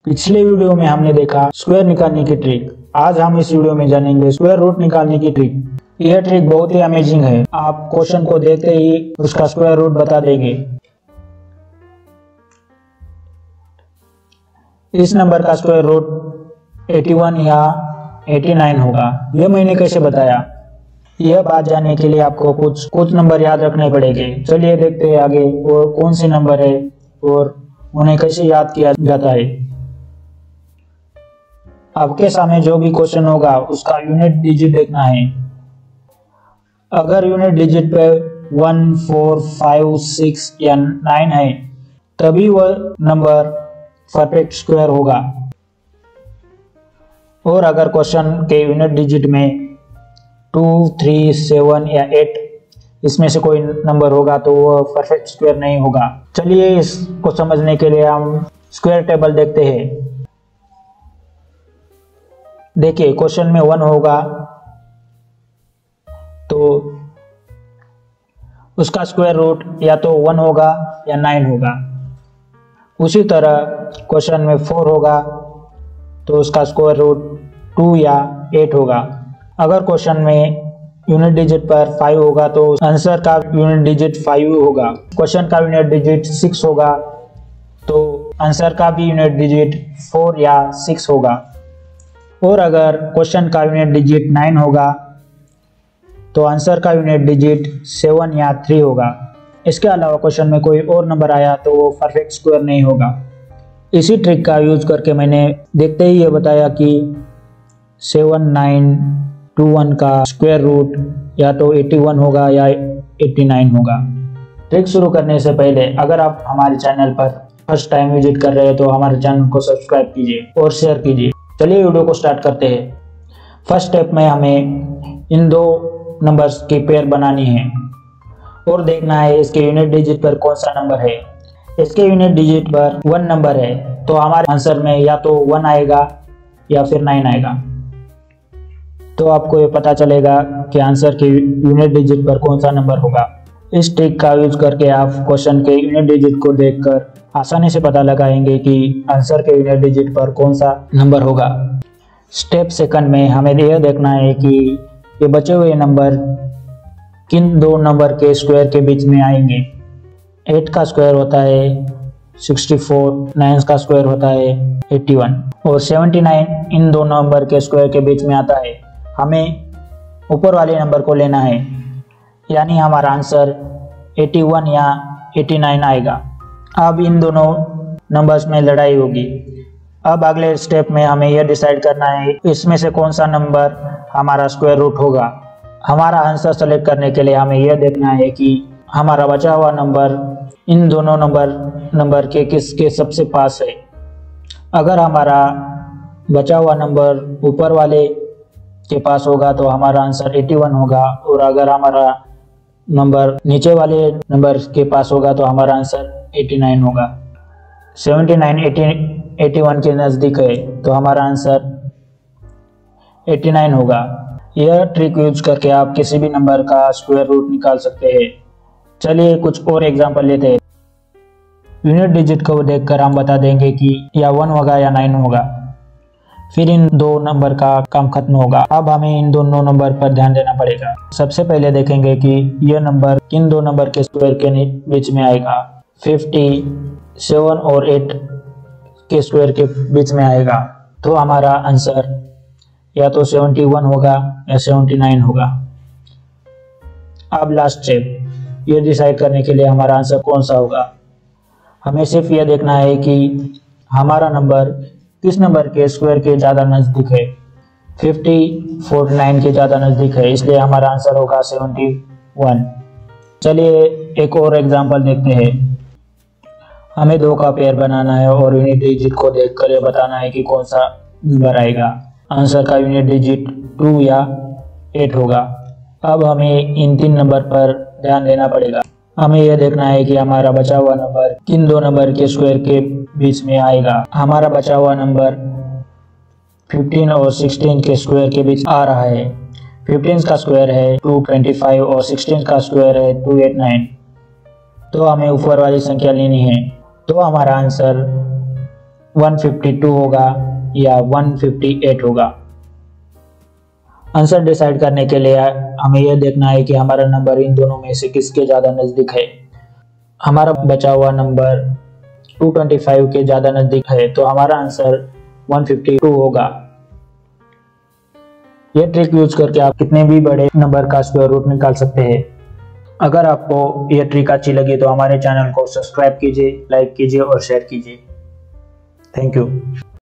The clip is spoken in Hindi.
पिछले वीडियो में हमने देखा स्क्वायर निकालने की ट्रिक। आज हम इस वीडियो में जानेंगे स्क्वायर रूट निकालने की ट्रिक। यह ट्रिक बहुत ही अमेजिंग है। आप क्वेश्चन को देखते ही उसका स्क्वायर रूट बता देंगे। इस नंबर का स्क्वायर रूट 81 या 89 होगा। यह मैंने कैसे बताया? यह बात जानने के लिए आपको कुछ नंबर याद रखने पड़ेंगे। चलिए देखते हैं आगे वो कौन से नंबर है और उन्हें कैसे याद किया जाता है। आपके सामने जो भी क्वेश्चन होगा उसका यूनिट डिजिट देखना है। अगर यूनिट डिजिट पे 1, 4, 5, 6 या 9 है तभी वह नंबर परफेक्ट स्क्वायर होगा। और अगर क्वेश्चन के यूनिट डिजिट में 2, 3, 7 या 8 इसमें से कोई नंबर होगा तो वह परफेक्ट स्क्वायर नहीं होगा। चलिए इसको समझने के लिए हम स्क्वायर टेबल देखते हैं। देखिए क्वेश्चन में 1 होगा तो उसका स्क्वायर रूट या तो 1 होगा या 9 होगा। उसी तरह क्वेश्चन में 4 होगा तो उसका स्क्वायर रूट 2 या 8 होगा। अगर क्वेश्चन में यूनिट डिजिट पर 5 होगा तो आंसर का यूनिट डिजिट 5 होगा। क्वेश्चन का यूनिट डिजिट 6 होगा तो आंसर का भी यूनिट डिजिट 4 या 6 होगा। और अगर क्वेश्चन का यूनिट डिजिट 9 होगा तो आंसर का यूनिट डिजिट 7 या 3 होगा। इसके अलावा क्वेश्चन में कोई और नंबर आया तो वो परफेक्ट स्क्वायर नहीं होगा। इसी ट्रिक का यूज करके मैंने देखते ही ये बताया कि 7921 का स्क्वायर रूट या तो 81 होगा या 89 होगा। ट्रिक शुरू करने से पहले अगर आप हमारे चैनल पर फर्स्ट टाइम विजिट कर रहे हैं तो हमारे चैनल को सब्सक्राइब कीजिए और शेयर कीजिए। चलिए वीडियो को स्टार्ट करते हैं। फर्स्ट स्टेप में हमें इन दो नंबर्स की पेयर बनानी है और देखना है इसके यूनिट डिजिट पर कौन सा नंबर है। इसके यूनिट डिजिट पर 1 नंबर है तो हमारे आंसर में या तो 1 आएगा या फिर 9 आएगा। तो आपको ये पता चलेगा कि आंसर के यूनिट डिजिट पर कौन सा नंबर होगा। इस ट्रिक का यूज करके आप क्वेश्चन के यूनिट डिजिट को देखकर आसानी से पता लगाएंगे कि आंसर के यूनिट डिजिट पर कौन सा नंबर होगा। स्टेप सेकंड में हमें यह देखना है कि ये बचे हुए नंबर किन दो नंबर के स्क्वायर के बीच में आएंगे। 8 का स्क्वायर होता है 64, 9 का स्क्वायर होता है 81 और 79 इन दो नंबर के स्क्वायर के बीच में आता है। हमें ऊपर वाले नंबर को लेना है, यानी हमारा आंसर 81 या 89 आएगा। अब इन दोनों नंबर्स में लड़ाई होगी। अब अगले स्टेप में हमें यह डिसाइड करना है इसमें से कौन सा नंबर हमारा स्क्वायर रूट होगा। हमारा आंसर सेलेक्ट करने के लिए हमें यह देखना है कि हमारा बचा हुआ नंबर इन दोनों नंबर के किसके सबसे पास है। अगर हमारा बचा हुआ नंबर ऊपर वाले के पास होगा तो हमारा आंसर 81 होगा और अगर हमारा नंबर नीचे वाले नंबर के पास होगा तो हमारा आंसर 89 होगा। 79 81 के नज़दीक है तो हमारा आंसर 89 होगा। यह ट्रिक यूज करके आप किसी भी नंबर का स्क्वायर रूट निकाल सकते हैं। चलिए कुछ और एग्जांपल लेते हैं। यूनिट डिजिट को देखकर हम बता देंगे कि या 1 होगा या 9 होगा। फिर इन दो नंबर का काम खत्म होगा। अब हमें इन दोनों नंबर पर ध्यान देना पड़ेगा। सबसे पहले देखेंगे कि यह नंबर किन दो नंबर के स्क्वायर के बीच में आएगा। 57 और 8 के स्क्वायर के बीच में आएगा तो हमारा आंसर या तो 71 होगा या 79 होगा। अब लास्ट स्टेप, ये डिसाइड करने के लिए हमारा आंसर कौन सा होगा। हमें सिर्फ यह देखना है कि हमारा नंबर किस नंबर के स्क्वायर के ज़्यादा नज़दीक है। 49 के ज़्यादा नज़दीक है, इसलिए हमारा आंसर होगा 71। चलिए एक और एग्जांपल देखते हैं। हमें 2 का पेयर बनाना है और यूनिट डिजिट को देखकर ये बताना है कि कौन सा नंबर आएगा। आंसर का यूनिट डिजिट 2 या 8 होगा। अब हमें इन 3 नंबर पर ध्यान देना पड़ेगा। हमें यह देखना है कि हमारा बचा हुआ नंबर किन दो नंबर के स्क्वायर के बीच में आएगा। हमारा बचा हुआ नंबर 15 और 16 के स्क्वायर के बीच आ रहा है। 15 का स्क्वायर है 225 और 16 का स्क्वायर है 289। तो हमें ऊपर वाली संख्या लेनी है। तो हमारा आंसर 152 होगा या 158 होगा। आंसर डिसाइड करने के लिए हमें यह देखना है कि हमारा नंबर इन दोनों में से किसके ज़्यादा नज़दीक है। हमारा बचा हुआ नंबर 225 के ज़्यादा नज़दीक है, तो हमारा आंसर 152 होगा। यह ट्रिक यूज करके आप कितने भी बड़े नंबर का स्क्वायर रूट निकाल सकते हैं। अगर आपको यह ट्रिक अच्छी लगी तो हमारे चैनल को सब्सक्राइब कीजिए, लाइक कीजिए और शेयर कीजिए। Thank you.